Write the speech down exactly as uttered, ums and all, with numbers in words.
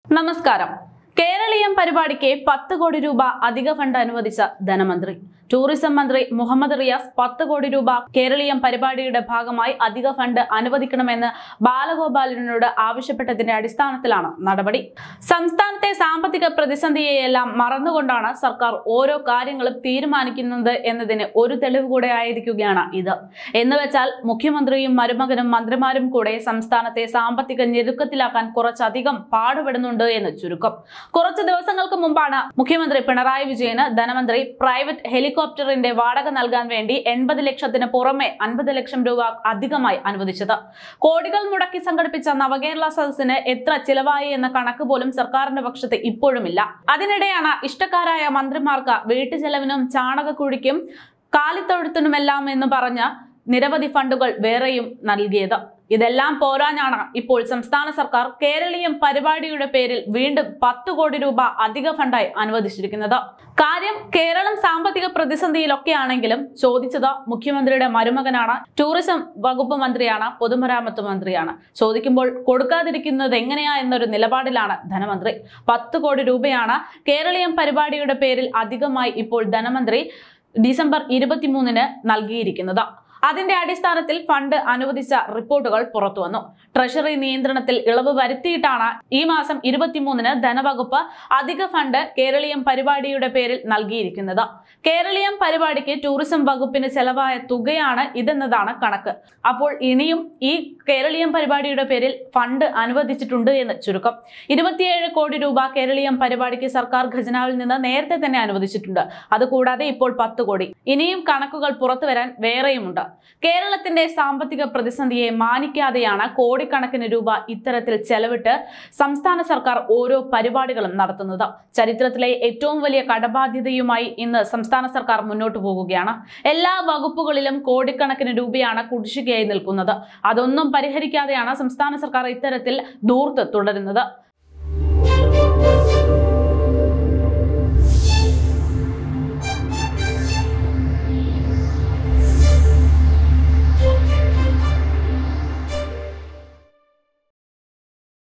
നമസ്കാരം. കേരളീയം പരിപാടിക്ക് പത്ത് കോടി രൂപ അധിക ഫണ്ട് അനുവദിച്ച ധനമന്ത്രി. ടൂറിസം മന്ത്രി മുഹമ്മദ് റിയാസ് പത്ത് കോടി രൂപ കേരളീയം പരിപാടിയുടെ ഭാഗമായി അധിക ഫണ്ട് അനുവദിക്കണമെന്ന് ബാലഗോപാലനോട് ആവശ്യപ്പെട്ടതിന്റെ അടിസ്ഥാനത്തിലാണ് നടപടി. സംസ്ഥാനത്തെ സാമ്പത്തിക പ്രതിസന്ധിയെയെല്ലാം മറന്നുകൊണ്ടാണ് സർക്കാർ ഓരോ കാര്യങ്ങളും തീരുമാനിക്കുന്നത് എന്നതിന് ഒരു തെളിവ് കൂടെ ആയിരിക്കുകയാണ് ഇത്. എന്നുവെച്ചാൽ മുഖ്യമന്ത്രിയും മരുമകനും മന്ത്രിമാരും കൂടെ സംസ്ഥാനത്തെ സാമ്പത്തിക ഞെരുക്കത്തിലാക്കാൻ കുറച്ചധികം പാടുപെടുന്നുണ്ട് എന്ന് ചുരുക്കം. കുറച്ചു ദിവസങ്ങൾക്ക് മുമ്പാണ് മുഖ്യമന്ത്രി പിണറായി വിജയന് ധനമന്ത്രി പ്രൈവറ്റ് ഹെലികോപ്റ്ററിന്റെ വാടക നൽകാൻ വേണ്ടി എൺപത് ലക്ഷത്തിന് പുറമെ അൻപത് ലക്ഷം രൂപ അധികമായി അനുവദിച്ചത്. കോടികൾ മുടക്കി സംഘടിപ്പിച്ച നവകേരള സദസ്സിന് എത്ര ചിലവായി എന്ന കണക്ക് പോലും സർക്കാരിന്റെ പക്ഷത്ത് ഇപ്പോഴുമില്ല. അതിനിടെയാണ് ഇഷ്ടക്കാരായ മന്ത്രിമാർക്ക് വീട്ടുചെലവിനും ചാണകക്കുഴിക്കും കാലിത്തൊഴുത്തിനുമെല്ലാം എന്ന് പറഞ്ഞ നിരവധി ഫണ്ടുകൾ വേറെയും നൽകിയത്. ഇതെല്ലാം പോരാഞ്ഞാണ് ഇപ്പോൾ സംസ്ഥാന സർക്കാർ കേരളീയം പരിപാടിയുടെ പേരിൽ വീണ്ടും പത്ത് കോടി രൂപ അധിക ഫണ്ടായി അനുവദിച്ചിരിക്കുന്നത്. കാര്യം കേരളം സാമ്പത്തിക പ്രതിസന്ധിയിലൊക്കെ ആണെങ്കിലും ചോദിച്ചത് മുഖ്യമന്ത്രിയുടെ മരുമകനാണ്, ടൂറിസം വകുപ്പ് മന്ത്രിയാണ്, പൊതുമരാമത്ത് മന്ത്രിയാണ്. ചോദിക്കുമ്പോൾ കൊടുക്കാതിരിക്കുന്നത് എങ്ങനെയാ എന്നൊരു നിലപാടിലാണ് ധനമന്ത്രി. പത്ത് കോടി രൂപയാണ് കേരളീയം പരിപാടിയുടെ പേരിൽ അധികമായി ഇപ്പോൾ ധനമന്ത്രി ഡിസംബർ ഇരുപത്തിമൂന്നിന് നൽകിയിരിക്കുന്നത്. അതിന്റെ അടിസ്ഥാനത്തിൽ ഫണ്ട് അനുവദിച്ച റിപ്പോർട്ടുകൾ പുറത്തുവന്നു. ട്രഷറി നിയന്ത്രണത്തിൽ ഇളവ് വരുത്തിയിട്ടാണ് ഈ മാസം ഇരുപത്തിമൂന്നിന് ധനവകുപ്പ് അധിക ഫണ്ട് കേരളീയം പരിപാടിയുടെ പേരിൽ നൽകിയിരിക്കുന്നത്. കേരളീയം പരിപാടിക്ക് ടൂറിസം വകുപ്പിന് ചെലവായ തുകയാണ് ഇതെന്നതാണ് കണക്ക്. അപ്പോൾ ഇനിയും ഈ കേരളീയം പരിപാടിയുടെ പേരിൽ ഫണ്ട് അനുവദിച്ചിട്ടുണ്ട് എന്ന് ചുരുക്കം. ഇരുപത്തിയേഴ് കോടി രൂപ കേരളീയം പരിപാടിക്ക് സർക്കാർ ഖജനാവിൽ നിന്ന് നേരത്തെ തന്നെ അനുവദിച്ചിട്ടുണ്ട്. അതുകൂടാതെ ഇപ്പോൾ പത്ത് കോടി. ഇനിയും കണക്കുകൾ പുറത്തു വരാൻ വേറെയുമുണ്ട്. കേരളത്തിന്റെ സാമ്പത്തിക പ്രതിസന്ധിയെ മാനിക്കാതെയാണ് കോടിക്കണക്കിന് രൂപ ഇത്തരത്തിൽ ചെലവിട്ട് സംസ്ഥാന സർക്കാർ ഓരോ പരിപാടികളും നടത്തുന്നത്. ചരിത്രത്തിലെ ഏറ്റവും വലിയ കടബാധ്യതയുമായി ഇന്ന് സംസ്ഥാന സർക്കാർ മുന്നോട്ട് പോകുകയാണ്. എല്ലാ വകുപ്പുകളിലും കോടിക്കണക്കിന് രൂപയാണ് കുടിശ്ശികയായി നിൽക്കുന്നത്. അതൊന്നും പരിഹരിക്കാതെയാണ് സംസ്ഥാന സർക്കാർ ഇത്തരത്തിൽ ധൂർത്ത് തുടരുന്നത്.